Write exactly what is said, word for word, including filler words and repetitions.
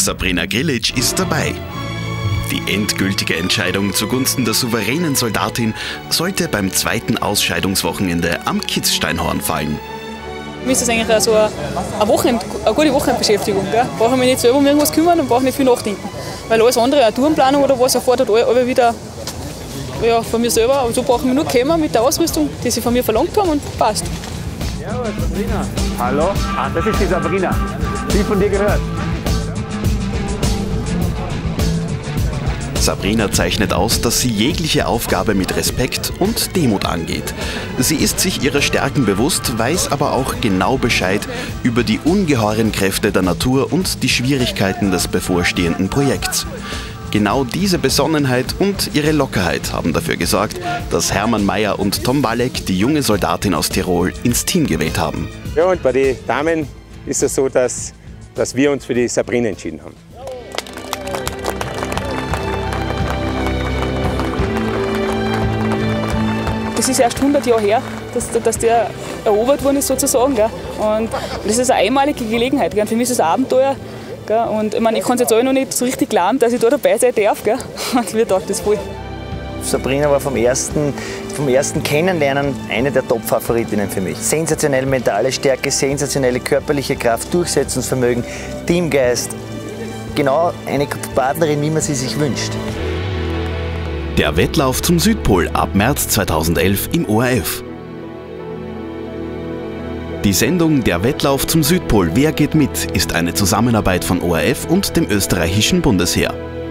Sabrina Grilic ist dabei. Die endgültige Entscheidung zugunsten der souveränen Soldatin sollte beim zweiten Ausscheidungswochenende am Kitzsteinhorn fallen. Für mich ist das eigentlich so eine, Wochenend, eine gute Wochenendbeschäftigung. Da brauche ich mich nicht selber um irgendwas kümmern und brauche nicht viel nachdenken. Weil alles andere, eine Tourenplanung oder was, erfordert alle wieder ja, von mir selber. Aber so brauche ich mich nur kommen mit der Ausrüstung, die sie von mir verlangt haben, und passt. Servus, Sabrina. Hallo? Ah, das ist die Sabrina. Wie von dir gehört. Sabrina zeichnet aus, dass sie jegliche Aufgabe mit Respekt und Demut angeht. Sie ist sich ihrer Stärken bewusst, weiß aber auch genau Bescheid über die ungeheuren Kräfte der Natur und die Schwierigkeiten des bevorstehenden Projekts. Genau diese Besonnenheit und ihre Lockerheit haben dafür gesorgt, dass Hermann Mayer und Tom Walleck die junge Soldatin aus Tirol ins Team gewählt haben. Ja, und bei den Damen ist es so, dass, dass wir uns für die Sabrina entschieden haben. Das ist erst hundert Jahre her, dass, dass der erobert worden ist sozusagen. Gell? Und das ist eine einmalige Gelegenheit. Gell? Für mich ist es ein Abenteuer. Gell? Und ich, meine, ich kann es jetzt alle noch nicht so richtig glauben, dass ich da dabei sein darf. Gell? Und mir taugt das voll. Sabrina war vom ersten, vom ersten Kennenlernen eine der Top-Favoritinnen für mich. Sensationelle mentale Stärke, sensationelle körperliche Kraft, Durchsetzungsvermögen, Teamgeist. Genau eine Partnerin, wie man sie sich wünscht. Der Wettlauf zum Südpol ab März zweitausendelf im O R F. Die Sendung Der Wettlauf zum Südpol – Wer geht mit? Ist eine Zusammenarbeit von O R F und dem österreichischen Bundesheer.